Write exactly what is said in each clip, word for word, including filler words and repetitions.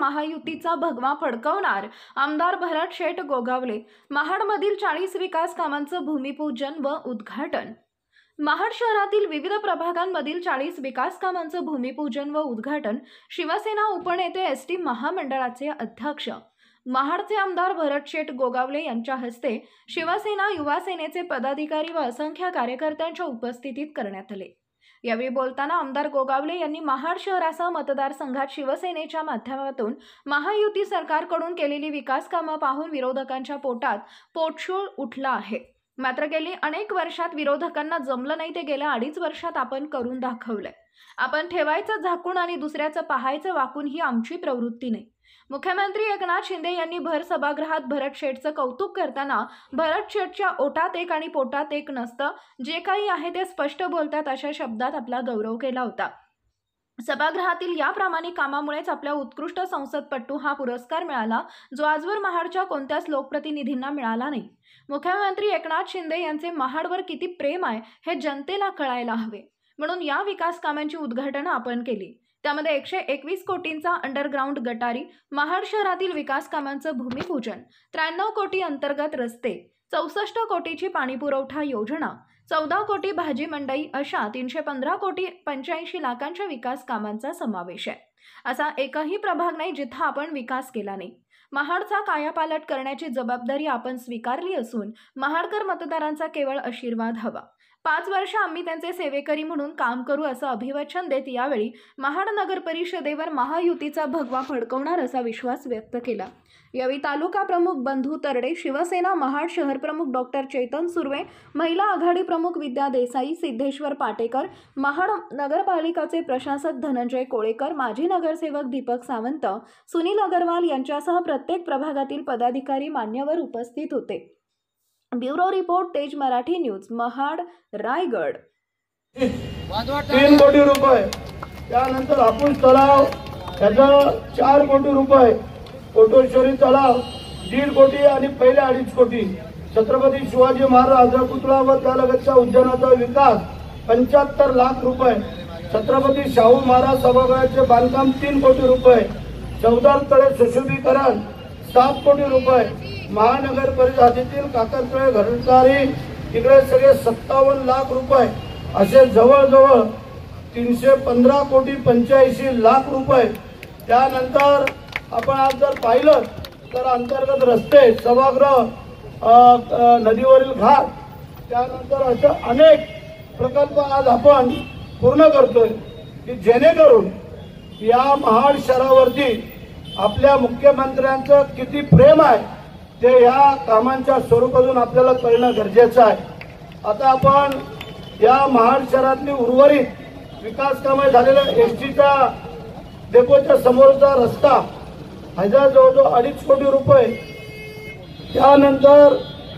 महायुतीचा भगवा फडकवणार आमदार भरत शेठ गोगावले। महाडमधील चाळीस विकास कामांचं भूमिपूजन व उद्घाटन। महाड शहरातील विविध प्रभागांमधील चाळीस विकास कामांचं भूमिपूजन व उद्घाटन शिवसेना उपनेते एस टी महामंडळाचे अध्यक्ष महाडचे आमदार भरत शेठ गोगावले यांच्या हस्ते शिवसेना युवा सेनेचे पदाधिकारी व असंख्य कार्यकर्त्यांच्या उपस्थितीत करण्यात आले। यावेळी बोलताना आमदार गोगावले यांनी महाड शहरासह मतदारसंघात शिवसेनेच्या माध्यमातून महायुती सरकारकडून केलेली विकास कामं पाहून विरोधकांच्या पोटात पोटशूळ उठला आहे। मात्र गेली अनेक वर्षात विरोधकांना जमलं नाही ते गेल्या अडीच वर्षात आपण करून दाखवलंय। आपण ठेवायचं झाकून आणि दुसऱ्याचं पाहायचं वाकून ही आमची प्रवृत्ती नाही। मुख्यमंत्री एकनाथ शिंदे यांनी भर सभागृहात भरत शेठचं कौतुक करताना भरत शेठच्या ओटात एक आणि पोटात एक नसतं, जे काही आहे ते स्पष्ट बोलतात अशा शब्दात आपला गौरव केला होता। सभागृहातील या प्रामाणिक कामामुळेच आपल्या उत्कृष्ट संसदपटू हा पुरस्कार मिळाला, जो आजवर महाडच्या कोणत्याच लोकप्रतिनिधींना मिळाला नाही। मुख्यमंत्री एकनाथ शिंदे यांचे महाडवर किती प्रेम आहे हे जनतेला कळायला हवे, म्हणून या विकास कामांची उद्घाटन आपण केली। त्यामध्ये एकशे एकवीस कोटींचा अंडरग्राउंड गटारी, महाड शहरातील विकास कामांचं भूमिपूजन, त्र्याण्णव कोटी अंतर्गत रस्ते, चौसष्ट कोटीची पाणीपुरवठा योजना, चौदा कोटी भाजी मंडई अशा तीनशे पंधरा कोटी पंच्याऐंशी लाखांच्या विकास कामांचा समावेश आहे। असा एकही प्रभाग नाही जिथं आपण विकास केला नाही। महाडचा कायापालट करण्याची जबाबदारी आपण स्वीकारली असून महाडकर मतदारांचा केवळ आशीर्वाद हवा। पाच वर्ष आम्ही त्यांचे सेवेकरी म्हणून काम करू असं अभिवचन देत यावेळी महाड नगर परिषदेवर महायुतीचा भगवा फडकवणार असा विश्वास व्यक्त केला। यावेळी तालुका प्रमुख बंधू तरडे, शिवसेना महाड शहर प्रमुख डॉक्टर चेतन सुर्वे, महिला आघाडी प्रमुख विद्या देसाई, सिद्धेश्वर पाटेकर, महाड नगरपालिकाचे प्रशासक धनंजय कोळेकर, माजी नगरसेवक दीपक सावंत, सुनील अग्रवाल यांच्यासह प्रत्येक प्रभागातील पदाधिकारी मान्यवर उपस्थित होते। ब्युरो रिपोर्ट, तेज मराठी न्यूज, महाड, रायगड। तीन कोटी रुपये, त्यानंतर हापूस तलाव त्याचा चार कोटी रुपये, कोटेश्वरी तलाव दीड कोटी आणि पहिले अडीच कोटी, छत्रपती शिवाजी महाराज पुतळा व त्यालगतच्या उद्यानाचा विकास पंच्याहत्तर लाख रुपये, छत्रपती शाहू महाराज सभागृहाचे बांधकाम तीन कोटी रुपये, चौदा तळे सुशोभीकरण सात कोटी रुपये, महानगर परिषदेतील काकरतळे घरदारी तिकडे सगळे सत्तावन्न लाख रुपये, असे जवळजवळ तीनशे पंधरा कोटी पंच्याऐंशी लाख रुपये। त्यानंतर आपण आज जर पाहिलं तर अंतर्गत रस्ते, सभागृह, नदीवरील घाट, त्यानंतर असे अनेक प्रकल्प आज आपण पूर्ण करतोय की जेणेकरून या महाड शहरावरती आपल्या मुख्यमंत्र्यांचं किती प्रेम आहे ते या कामांच्या स्वरूपातून आपल्याला कळणं गरजेचं आहे। आता आपण या महाड शहरातली उर्वरित विकास कामे झालेल्या एसटीच्या डेपोच्या समोरचा रस्ता ह्याचा जवळजवळ अडीच कोटी रुपये, त्यानंतर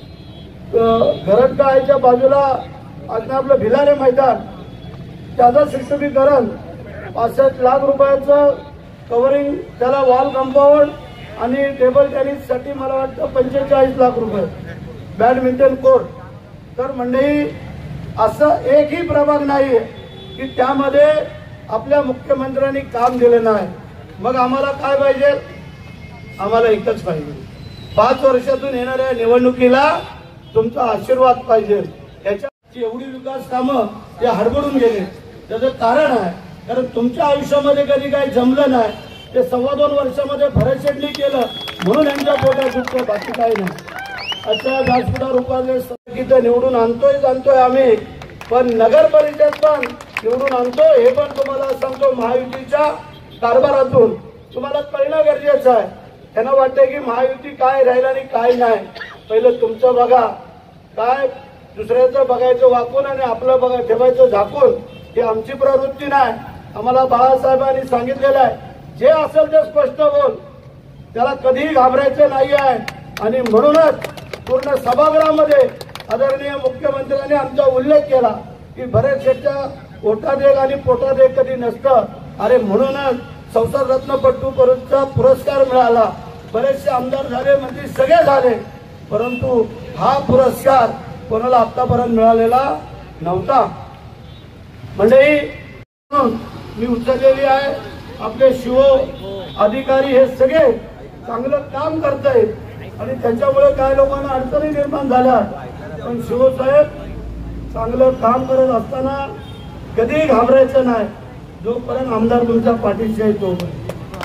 घरटगाळ्याच्या बाजूला आज आपलं भिलारे मैदान त्याचं सुशोभीकरण पासष्ट लाख रुपयाचं, कव्हरिंग त्याला वॉल कंपाऊंड आणि टेबल टेनिससाठी मला वाटतं पंचेचाळीस लाख रुपये, बॅडमिंटन कोर्ट। तर मंडळी असं एकही प्रभाग नाही की त्यामध्ये आपल्या मुख्यमंत्र्यांनी काम दिलं नाही। मग आम्हाला काय पाहिजे? आम्हाला एकच पाहिजे, पाच वर्षातून येणाऱ्या निवडणुकीला तुमचा आशीर्वाद पाहिजे। याची एवढी विकास कामं ते हडबडून गेले, त्याचं कारण आहे कारण तुमच्या आयुष्यामध्ये कधी काही जमलं नाही, ते सव्वा दोन वर्षामध्ये भरत शेठनी केलं म्हणून यांच्या पोटात दुखतं, बाकी काही नाही। अच्छा व्यासपीठा रूपाने तिथं निवडून आणतोय आणतोय आम्ही, पण नगर परिषद पण निवडून आणतो हे पण तुम्हाला सांगतो महायुतीच्या कारभारातून तुम्हाला कळणं गरजेचं आहे। त्यांना वाटतंय की महायुती काय राहिलं आणि काय नाही, पहिलं तुमचं बघा, काय दुसऱ्याचं बघायचं वाकून आणि आपलं बघा ठेवायचं झाकून, ही आमची प्रवृत्ती नाही। आम्हाला बाळासाहेबांनी सांगितलेलं आहे जे असेल ते स्पष्ट बोल, त्याला कधीही घाबरायचं नाही आहे। आणि म्हणूनच पूर्ण सभागृहामध्ये आदरणीय मुख्यमंत्र्यांनी आमचा उल्लेख केला की भरत शेठच्या ओटात एक आणि पोटात एक कधी नसतं, अरे म्हणूनच संसद रत्नपट्टू पुरस्कार मिळाला। बरेचसे आमदार झाले, मंत्री सगळे झाले, परंतु हा पुरस्कार कोणाला आतापर्यंत मिळालेला नव्हता। मंडळी मी उचललेली आहे आपले शिव अधिकारी हे सगळे चांगलं काम करतायत आणि त्याच्यामुळे काय लोकांना अडचणी निर्माण झाल्या, पण शिवसाहेब चांगलं काम करत असताना कधीही घाबरायचं नाही. जोपर्यंत आमदार तुमच्या पाठीशी आहे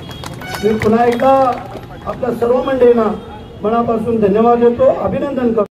तोपर्यंत. मी पुन्हा एकदा आपल्या सर्व मंडळींना मनापासून धन्यवाद देतो, अभिनंदन करतो.